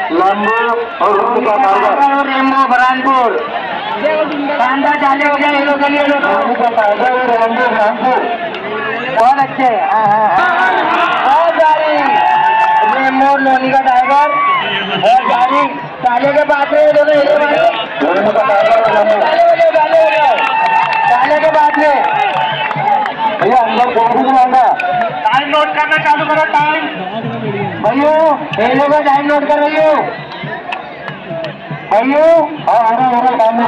लंबू और रेमो बरानपुर कांदा चाले हो गया। ये लोग बहुत अच्छे। बहुत सारी रेमो लोनी का टाइगर बहुत सारी चाले के बाद में दोनों चाले के बाद में भैया अंदर टाइम नोट करना चालू करो। टाइम भैया पहले का टाइम नोट कर रही हो भैया। हाँ टाइम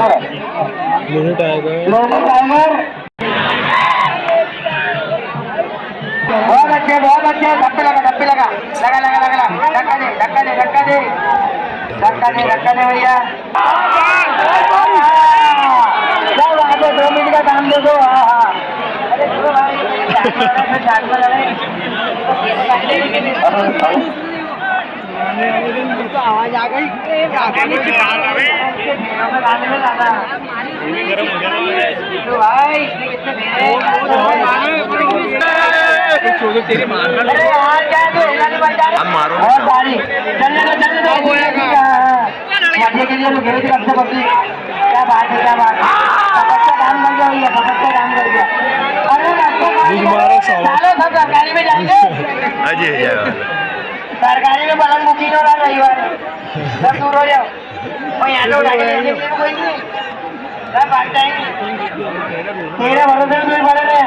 टाइगर बहुत अच्छे धक्के लगा लगा लगा लगा लगा धक्का दे धक्का दे धक्का दे धक्का दे धक्का दे भैया। क्या बात है 2 मिनट का काम दे दो। हाँ हाँ अरे चलो भाई आवाज आ गई भाई तेरी मार मारो चलने दो के लिए लोग घेरे थे कब से बकरी। क्या बात है क्या बात है। पकड़ काम कर गया भैया पकड़ काम कर गया। अरे सरकारी में जाएंगे सरकारी में पलंग बुकिंग हो रहा रविवार सब दूर हो जाओ और यहाँ लोग कोई नहीं सब भाग जाएंगे। तेरे भरोसे में बड़े रहे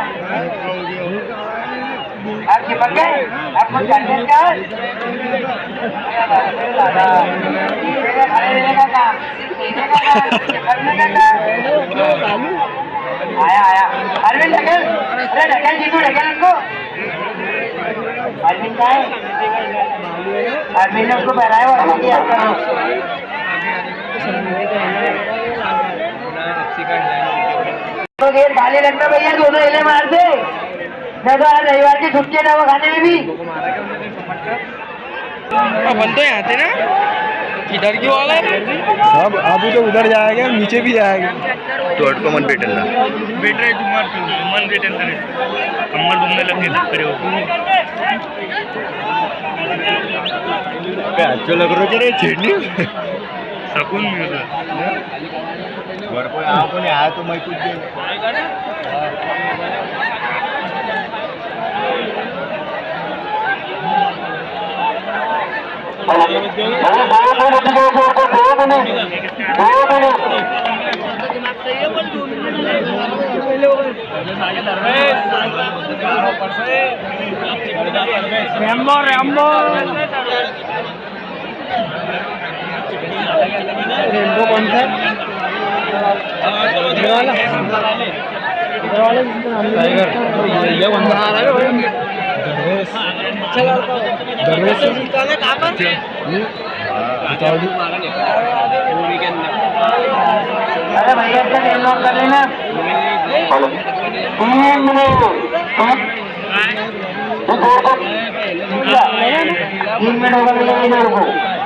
आप चिपक गए आपको चलने का आया आया अरविंद ढकेल। अरे ढकेल जीतू ढकेल इनको अरविंद का है। अरविंद ने उसको पहनाया वो तो गेट खाली लगता भैया दोनों हिले मारते मैं तो आज रविवार की छुट्टी है ना वो खाने में भी बन तो यहाँ थे ना इधर क्यों आ गए। अब अभी तो उधर जाएगा नीचे भी जाएगा तो अटको मन भेटेल ना भेट रहे तुम्हारे मन भेटेल करे कमर घूमने लगे खड़े हो अच्छा लग रहा है चटनी सकून मिल रहा घर पर आपको नहीं आया तो मैं कुछ रैम्बो रैम्बो रेनबो कौन सा टाइगर ये बंदा आ रहा है दरवेश अरे भैया क्या तेल नोट कर लेना 3 मिनट 3 मिनट होगा मेरे को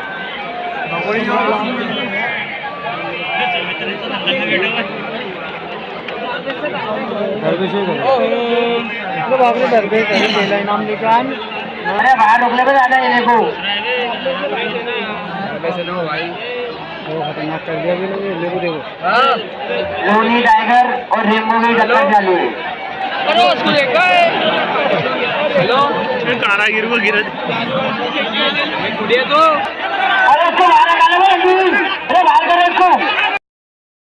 दरवेश नाम लिखा है। अरे बाहर ढोकले पे ज्यादा ये देखो वो खतरनाक कर दिया भी लोग देखो देखो लोनी टाइगर और रेमो की टक्कर चालू है। हेलो कारागिर को गिरा